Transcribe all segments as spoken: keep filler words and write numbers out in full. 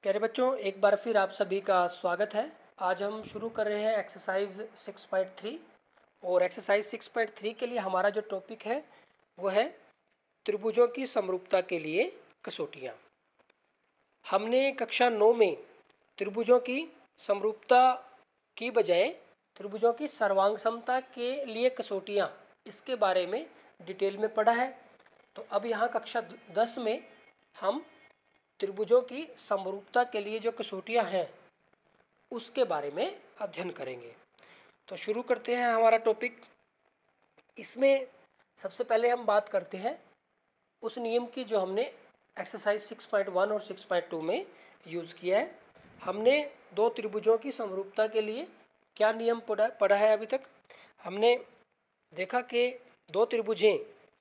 प्यारे बच्चों, एक बार फिर आप सभी का स्वागत है। आज हम शुरू कर रहे हैं एक्सरसाइज सिक्स पॉइंट थ्री और एक्सरसाइज सिक्स पॉइंट थ्री के लिए हमारा जो टॉपिक है वो है त्रिभुजों की समरूपता के लिए कसौटियाँ। हमने कक्षा नौ में त्रिभुजों की समरूपता की बजाय त्रिभुजों की सर्वांग समता के लिए कसौटियाँ इसके बारे में डिटेल में पढ़ा है। तो अब यहाँ कक्षा दस में हम त्रिभुजों की समरूपता के लिए जो कसौटियाँ हैं उसके बारे में अध्ययन करेंगे। तो शुरू करते हैं हमारा टॉपिक। इसमें सबसे पहले हम बात करते हैं उस नियम की जो हमने एक्सरसाइज सिक्स पॉइंट वन और सिक्स पॉइंट टू में यूज़ किया है। हमने दो त्रिभुजों की समरूपता के लिए क्या नियम पढ़ा पढ़ा है अभी तक। हमने देखा कि दो त्रिभुजें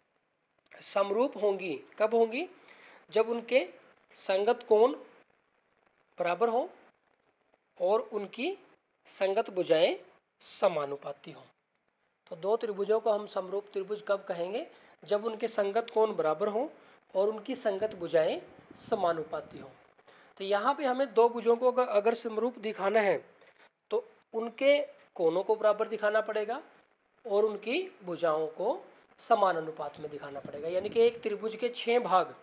समरूप होंगी कब होंगी, जब उनके संगत कोण बराबर हो और उनकी संगत भुजाएं समानुपाती हों। तो दो त्रिभुजों को हम समरूप त्रिभुज कब कहेंगे, जब उनके संगत कोण बराबर हों और उनकी संगत भुजाएं समानुपाती हों। तो यहाँ पे हमें दो भुजों को अगर समरूप दिखाना है तो उनके कोणों को बराबर दिखाना पड़ेगा और उनकी भुजाओं को समान अनुपात में दिखाना पड़ेगा। यानी कि एक त्रिभुज के छः भाग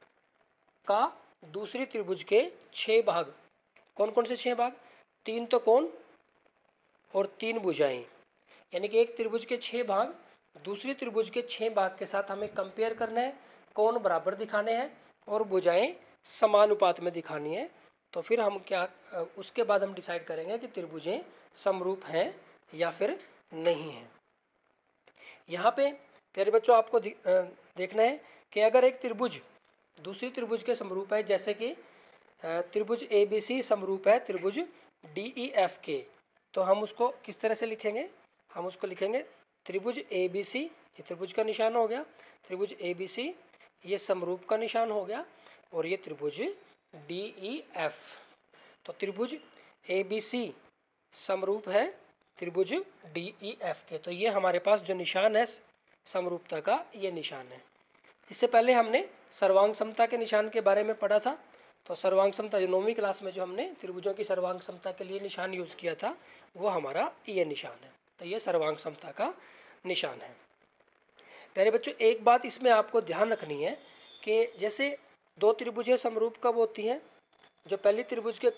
का दूसरी त्रिभुज के छः भाग, कौन कौन से छः भाग, तीन तो कोण और तीन भुजाएं। यानी कि एक त्रिभुज के छः भाग दूसरी त्रिभुज के छः भाग के साथ हमें कंपेयर करना है, कोण बराबर दिखाने हैं और भुजाएं समानुपात में दिखानी है। तो फिर हम क्या उसके बाद हम डिसाइड करेंगे कि त्रिभुजें समरूप हैं या फिर नहीं हैं। यहाँ पे प्यारे बच्चों आपको देखना है कि अगर एक त्रिभुज दूसरी त्रिभुज के समरूप है, जैसे कि त्रिभुज ए बी सी समरूप है त्रिभुज डी ई एफ के, तो हम उसको किस तरह से लिखेंगे, हम उसको लिखेंगे त्रिभुज ए बी सी, ये त्रिभुज का निशान हो गया, त्रिभुज ए बी सी ये समरूप का निशान हो गया और ये त्रिभुज डी ई एफ। तो त्रिभुज ए बी सी समरूप है त्रिभुज डी ई एफ के। तो ये हमारे पास जो निशान है समरूपता का, ये निशान है। इससे पहले हमने सर्वांग समता के निशान के बारे में पढ़ा था। तो सर्वांग समता जो नौवीं क्लास में जो हमने त्रिभुजों की सर्वांग समता के लिए निशान यूज़ किया था वो हमारा ये निशान है। तो ये सर्वांग समता का निशान है। प्यारे बच्चों, एक बात इसमें आपको ध्यान रखनी है कि जैसे दो त्रिभुजें समरूप कब होती हैं, जो पहली त्रिभुज के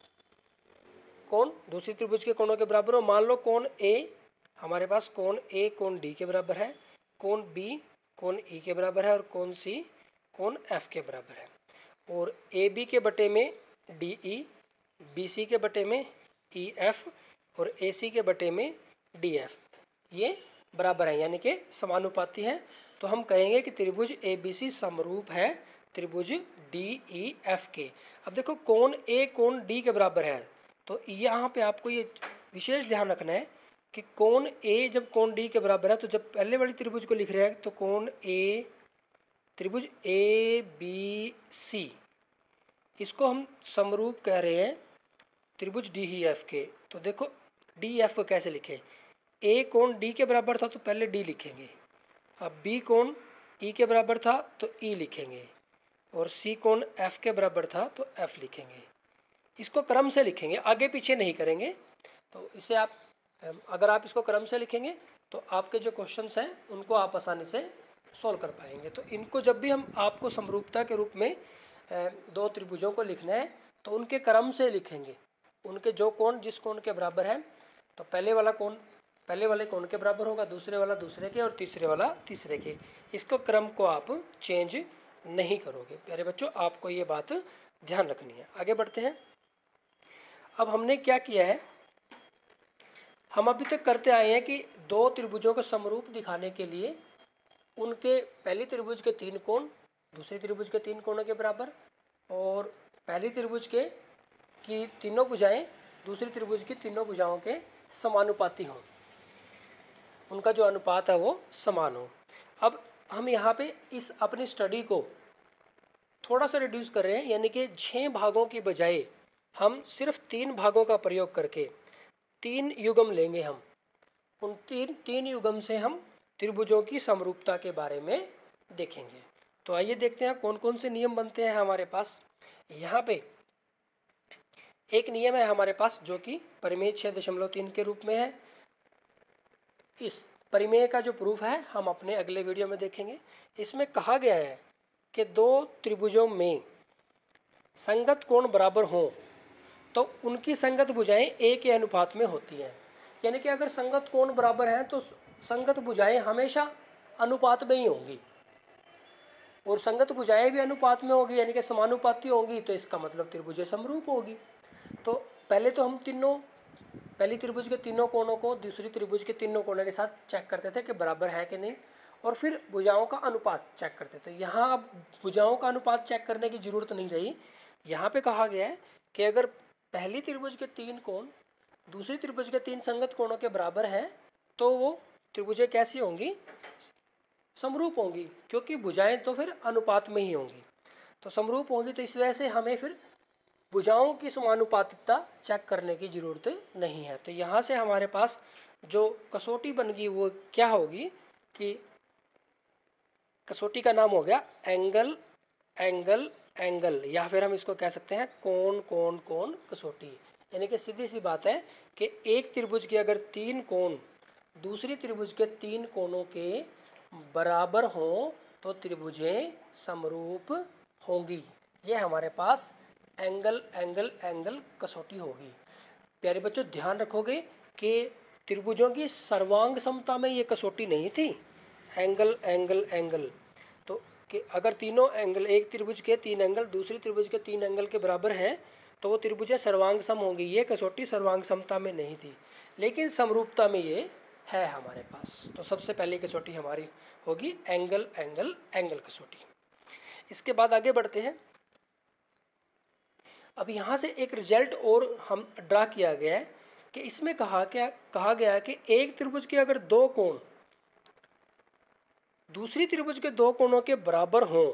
कोण दूसरी त्रिभुज के कोणों के बराबर हो। मान लो कोण ए, हमारे पास कोण ए कोण डी के बराबर है, कोण बी कोण ई के बराबर है और कोण सी कोण एफ के बराबर है। और ए बी के बटे में डी ई, बी सी के बटे में ई एफ और ए सी के बटे में डी एफ, ये बराबर है यानी कि समानुपाती है। तो हम कहेंगे कि त्रिभुज ए बी सी समरूप है त्रिभुज डी ई एफ के। अब देखो कोण ए कोण डी के बराबर है, तो यहाँ पे आपको ये विशेष ध्यान रखना है कि कोण ए जब कोण डी के बराबर है, तो जब पहले वाली त्रिभुज को लिख रहे हैं तो कोण ए त्रिभुज ए बी सी, इसको हम समरूप कह रहे हैं त्रिभुज डी ई एफ के। तो देखो डी एफ को कैसे लिखें, ए कोण डी के बराबर था तो पहले डी लिखेंगे, अब बी कोण ई के बराबर था तो ई लिखेंगे और सी कोण एफ के बराबर था तो एफ लिखेंगे। इसको क्रम से लिखेंगे, आगे पीछे नहीं करेंगे। तो इसे आप अगर आप इसको क्रम से लिखेंगे तो आपके जो क्वेश्चंस हैं उनको आप आसानी से सॉल्व कर पाएंगे। तो इनको जब भी हम आपको समरूपता के रूप में दो त्रिभुजों को लिखना है तो उनके क्रम से लिखेंगे, उनके जो कोण जिस कोण के बराबर है तो पहले वाला कोण पहले वाले कोण के बराबर होगा, दूसरे वाला दूसरे के और तीसरे वाला तीसरे के। इसको क्रम को आप चेंज नहीं करोगे। प्यारे बच्चों, आपको ये बात ध्यान रखनी है। आगे बढ़ते हैं। अब हमने क्या किया है, हम अभी तक करते आए हैं कि दो त्रिभुजों को समरूप दिखाने के लिए उनके पहली त्रिभुज के तीन कोण दूसरी त्रिभुज के तीन कोणों के बराबर और पहली त्रिभुज के की तीनों भुजाएं दूसरी त्रिभुज की तीनों भुजाओं के समानुपाती हों, उनका जो अनुपात है वो समान हो। अब हम यहाँ पे इस अपनी स्टडी को थोड़ा सा रिड्यूस कर रहे हैं, यानी कि छः भागों की बजाय हम सिर्फ तीन भागों का प्रयोग करके तीन युग्म लेंगे। हम उन तीन तीन युग्म से हम त्रिभुजों की समरूपता के बारे में देखेंगे। तो आइए देखते हैं कौन कौन से नियम बनते हैं हमारे पास। यहाँ पे एक नियम है हमारे पास जो कि परिमेय छः दशमलव तीन के रूप में है। इस परिमेय का जो प्रूफ है हम अपने अगले वीडियो में देखेंगे। इसमें कहा गया है कि दो त्रिभुजों में संगत कोण बराबर हों तो उनकी संगत भुजाएं एक के अनुपात में होती हैं। यानी कि अगर संगत कोण बराबर हैं तो संगत भुजाएं हमेशा अनुपात में ही होंगी, और संगत भुजाएं भी अनुपात में होगी यानी कि समानुपाती होंगी, तो इसका मतलब त्रिभुज समरूप होगी। तो पहले तो हम तीनों पहली त्रिभुज के तीनों कोणों को दूसरी त्रिभुज के तीनों कोणों के साथ चेक करते थे कि बराबर है कि नहीं, और फिर भुजाओं का अनुपात चेक करते थे। यहाँ अब भुजाओं का अनुपात चेक करने की जरूरत नहीं रही। यहाँ पे कहा गया है कि अगर पहली त्रिभुज के तीन कोण दूसरी त्रिभुज के तीन संगत कोणों के बराबर है तो वो त्रिभुजें कैसी होंगी, समरूप होंगी, क्योंकि भुजाएं तो फिर अनुपात में ही होंगी, तो समरूप होंगी। तो इस वजह से हमें फिर भुजाओं की समानुपातिकता चेक करने की जरूरत नहीं है। तो यहाँ से हमारे पास जो कसौटी बन गई वो क्या होगी कि कसौटी का नाम हो गया एंगल एंगल एंगल, या फिर हम इसको कह सकते हैं कोण कोण कोण कसौटी। यानी कि सीधी सी बात है कि एक त्रिभुज के अगर तीन कोण दूसरी त्रिभुज के तीन कोणों के बराबर हों तो त्रिभुजें समरूप होंगी। ये हमारे पास एंगल एंगल एंगल कसौटी होगी। प्यारे बच्चों ध्यान रखोगे कि त्रिभुजों की सर्वांग समता में ये कसौटी नहीं थी एंगल एंगल एंगल। तो कि अगर तीनों एंगल एक त्रिभुज के तीन एंगल दूसरी त्रिभुज के तीन एंगल के बराबर हैं तो वो त्रिभुजें सर्वांग सम होंगी। ये कसौटी सर्वांग समता में नहीं थी, लेकिन समरूपता में ये है हमारे पास। तो सबसे पहली कसौटी हमारी होगी एंगल एंगल एंगल कसौटी। इसके बाद आगे बढ़ते हैं। अब यहाँ से एक रिजल्ट और हम ड्रा किया गया है कि इसमें कहा क्या कहा गया है कि एक त्रिभुज के अगर दो कोण दूसरी त्रिभुज के दो कोणों के बराबर हों,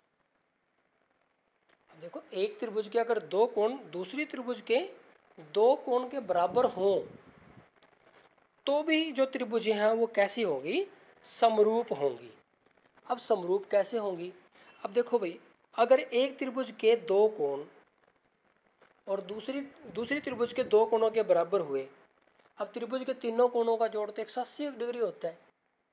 अब देखो एक त्रिभुज के अगर दो कोण दूसरी त्रिभुज के दो कोण के बराबर हों तो भी जो त्रिभुजें हैं वो कैसी होंगी, समरूप होंगी। अब समरूप कैसे होंगी, अब देखो भाई अगर एक त्रिभुज के दो कोण और दूसरी दूसरी त्रिभुज के दो कोणों के बराबर हुए, अब त्रिभुज के तीनों कोणों का जोड़ तो एक सौ अस्सी डिग्री होता है।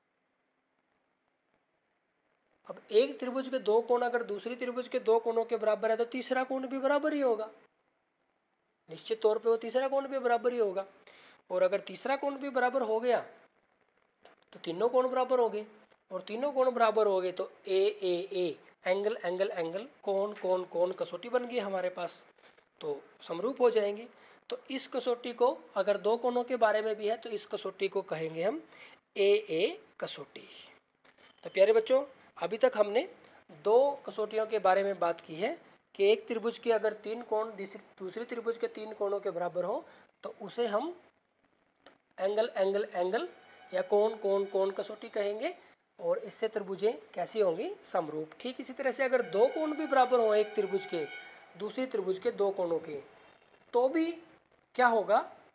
अब एक त्रिभुज के दो कोण अगर दूसरी त्रिभुज के दो कोणों के बराबर है तो तीसरा कोण भी बराबर ही होगा, निश्चित तौर पे वो तीसरा कोण भी बराबर ही होगा। और अगर तीसरा कोण भी बराबर हो गया तो तीनों कोण बराबर हो गए, और तीनों कोण बराबर हो गए तो A A A angle angle angle कोण कोण कोण कसौटी बन गई हमारे पास, तो समरूप हो जाएंगे। तो इस कसौटी को अगर दो कोणों के बारे में भी है तो इस कसौटी को कहेंगे हम ए ए कसौटी। तो प्यारे बच्चों अभी तक हमने दो कसौटियों के बारे में बात की है कि एक त्रिभुज के अगर तीन कोण दूसरी त्रिभुज के तीन कोणों के बराबर हो तो उसे हम एंगल एंगल एंगल या कोण कोण कोण कसौटी कहेंगे, और इससे त्रिभुजें कैसी होंगी, समरूप। ठीक इसी तरह से अगर दो कोण भी बराबर हो एक त्रिभुज के दूसरी त्रिभुज के दो कोणों के तो भी क्या होगा,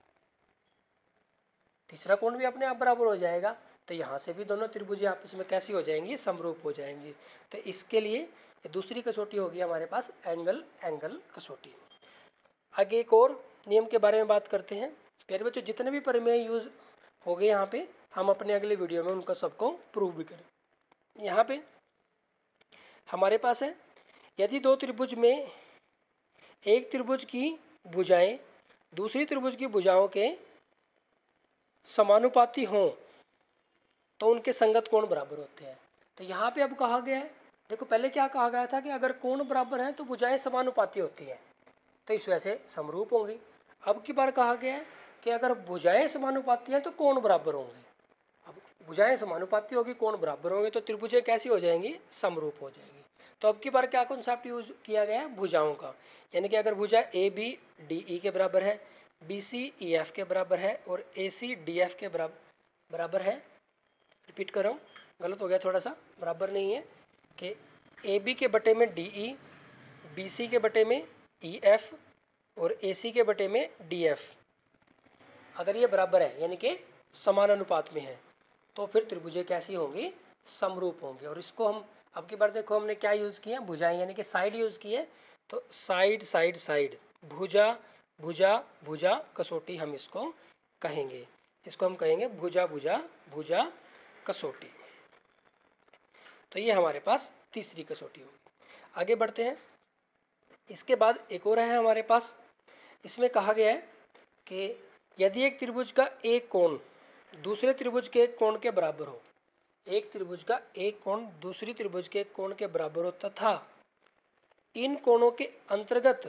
तीसरा कोण भी अपने आप बराबर हो जाएगा। तो यहाँ से भी दोनों त्रिभुजें आपस में कैसी हो जाएंगी, समरूप हो जाएंगी। तो इसके लिए दूसरी कसौटी होगी हमारे पास एंगल एंगल कसौटी। आगे एक और नियम के बारे में बात करते हैं। प्यारे बच्चों जितने भी परिमेय यूज हो गए यहाँ पे हम अपने अगले वीडियो में उनका सबको प्रूव भी करें। यहाँ पे हमारे पास है यदि दो त्रिभुज में एक त्रिभुज की भुजाएं दूसरी त्रिभुज की भुजाओं के समानुपाती हों तो उनके संगत कोण बराबर होते हैं। तो यहाँ पे अब कहा गया है, देखो पहले क्या कहा गया था कि अगर कोण बराबर हैं तो भुजाएं समानुपाती होती हैं, तो इस वजह से समरूप होंगी। अब की बार कहा गया है कि अगर भुजाएं समानुपाती हैं तो कोण बराबर होंगे। अब भुजाएं समानुपाती होगी कोण बराबर होंगे तो त्रिभुजें कैसी हो जाएंगी, समरूप हो जाएंगी। तो अब की बार क्या कॉन्सेप्ट यूज किया गया है, भुजाओं का। यानी कि अगर भुजा ए बी डी ई के बराबर है, बी सी ई एफ के बराबर है और ए सी डी एफ के बराबर बराबर है, रिपीट कर रहा हूँ गलत हो गया थोड़ा सा, बराबर नहीं है, कि ए बी के बटे में डी ई, बी सी के बटे में ई एफ और ए सी के बटे में डी एफ, अगर ये बराबर है यानी कि समान अनुपात में है तो फिर त्रिभुजें कैसी होंगी, समरूप होंगी। और इसको हम अब की बार देखो हमने क्या यूज़ किया, भुजाएं यानी कि साइड यूज़ की है। तो साइड साइड साइड भुजा भुजा भुजा कसौटी हम इसको कहेंगे। इसको हम कहेंगे भुजा भुजा भुजा कसौटी। तो ये हमारे पास तीसरी कसौटी होगी। आगे बढ़ते हैं। इसके बाद एक और है हमारे पास, इसमें कहा गया है कि यदि एक त्रिभुज का एक कोण दूसरे त्रिभुज के एक कोण के बराबर हो, एक त्रिभुज का एक कोण दूसरी त्रिभुज के एक कोण के बराबर हो तथा इन कोणों के अंतर्गत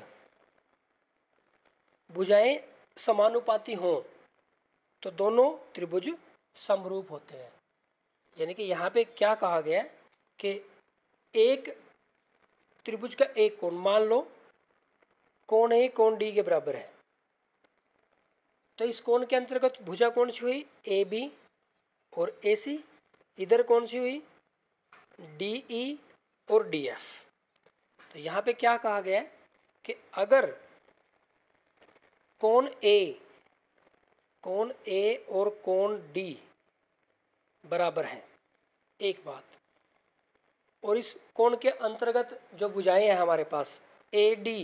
भुजाएं समानुपाती हों तो दोनों त्रिभुज समरूप होते हैं। यानी कि यहाँ पे क्या कहा गया है कि एक त्रिभुज का एक कोण, मान लो कोण ए कोण डी के बराबर है, तो इस कोण के अंतर्गत भुजा कौन सी हुई, ए बी और ए सी। इधर कौन सी हुई, डी ई और डी एफ। तो यहाँ पे क्या कहा गया है कि अगर कोण ए कोण ए और कोण डी बराबर हैं, एक बात, और इस कोण के अंतर्गत जो भुजाएं हैं हमारे पास A D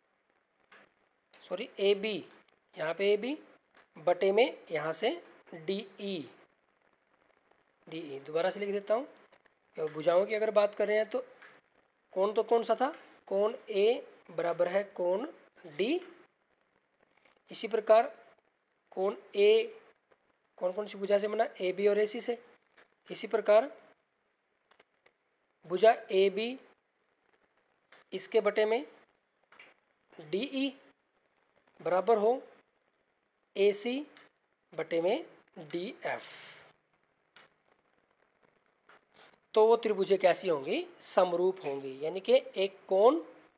sorry A B, यहाँ पे ए बी बटे में यहाँ से डी ई डी ई दोबारा से लिख देता हूँ। और भुजाओं की अगर बात कर रहे हैं तो कोण तो कौन सा था, कोण ए बराबर है कोण डी। इसी प्रकार कोण ए कौन कौन सी भुजा से बना, ए बी और ए सी से। इसी प्रकार भुजा ए बी इसके बटे में डी ई बराबर हो ए सी बटे में डी एफ। तो वो त्रिभुजें कैसी होंगी, समरूप होंगी। यानी कि एक कोण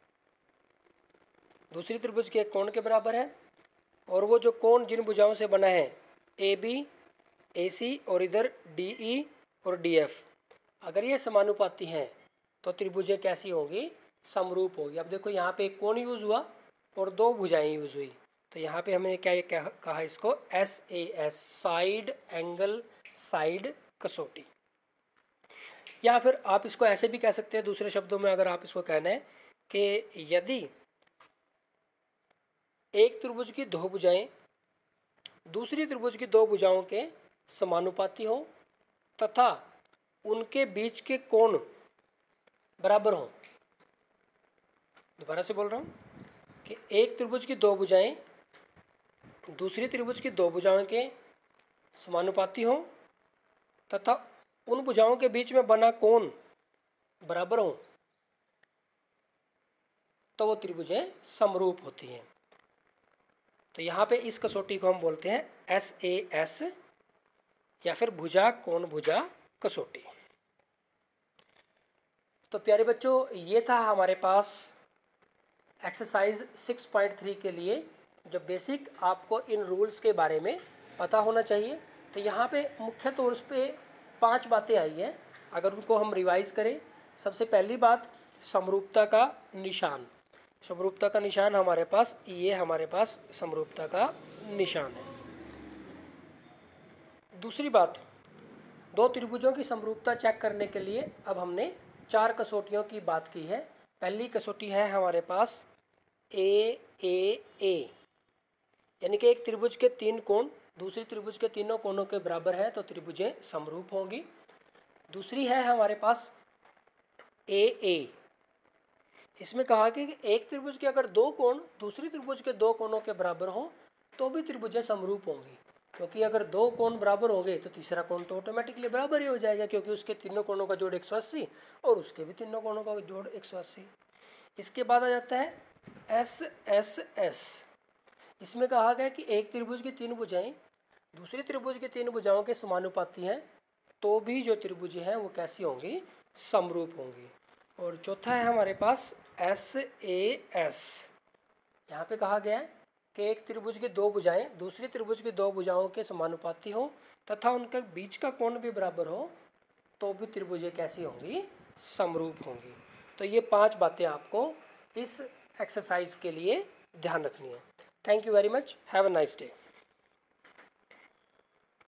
दूसरी त्रिभुज के एक कोण के बराबर है, और वो जो कोण जिन भुजाओं से बना है ए बी ए सी और इधर डी ई और डी एफ, अगर ये समानुपाती हैं तो त्रिभुजें कैसी होंगी, समरूप होगी। अब देखो यहाँ पे एक कोण यूज हुआ और दो भुजाएं यूज हुई, तो यहाँ पे हमने क्या कहा, कहा इसको S A S, side angle side कसौटी। या फिर आप इसको ऐसे भी कह सकते हैं, दूसरे शब्दों में अगर आप इसको कहना है कि यदि एक त्रिभुज की दो भुजाएं दूसरी त्रिभुज की दो भुजाओं के समानुपाती हो तथा उनके बीच के कोण बराबर हो। दोबारा से बोल रहा हूँ कि एक त्रिभुज की दो भुजाएं दूसरी त्रिभुज की दो भुजाओं के समानुपाती हो तथा उन भुजाओं के बीच में बना कोण बराबर हो, तो वो त्रिभुजें समरूप होती हैं। तो यहाँ पे इस कसौटी को हम बोलते हैं एस ए एस या फिर भुजा कोण भुजा कसौटी। तो प्यारे बच्चों, ये था हमारे पास एक्सरसाइज सिक्स पॉइंट थ्री के लिए जो बेसिक आपको इन रूल्स के बारे में पता होना चाहिए। तो यहाँ पे मुख्य तौर पे पांच बातें आई हैं, अगर उनको हम रिवाइज करें। सबसे पहली बात, समरूपता का निशान। समरूपता का निशान हमारे पास ये हमारे पास समरूपता का निशान है। दूसरी बात, दो त्रिभुजों की समरूपता चेक करने के लिए अब हमने चार कसौटियों की बात की है। पहली कसौटी है हमारे पास ए ए ए, यानी कि एक त्रिभुज के तीन कोण दूसरी त्रिभुज के तीनों कोणों के बराबर है तो त्रिभुजें समरूप होंगी। दूसरी है हमारे पास ए ए, इसमें कहा कि एक त्रिभुज के अगर दो कोण दूसरी त्रिभुज के दो कोणों के बराबर हों तो भी त्रिभुजें समरूप होंगी, क्योंकि अगर दो कोण बराबर होंगे तो तीसरा कोण तो ऑटोमेटिकली बराबर ही हो जाएगा, क्योंकि उसके तीनों कोणों का जोड़ एक सौ अस्सी और उसके भी तीनों कोणों का जोड़ एक सौ अस्सी। इसके बाद आ जाता है एस एस एस, इसमें कहा गया कि एक त्रिभुज की तीन भुजाएं दूसरी त्रिभुज की तीन भुजाओं के समानुपाती हैं तो भी जो त्रिभुज हैं वो कैसी होंगी, समरूप होंगी। और चौथा है हमारे पास एस ए एस, यहाँ पे कहा गया है कि एक त्रिभुज की दो भुजाएं दूसरी त्रिभुज की दो भुजाओं के समानुपाती हो तथा उनके बीच का कोण भी बराबर हो तो भी त्रिभुजें कैसी होंगी, समरूप होंगी। तो ये पांच बातें आपको इस एक्सरसाइज के लिए ध्यान रखनी है। Thank you very much, have a nice day.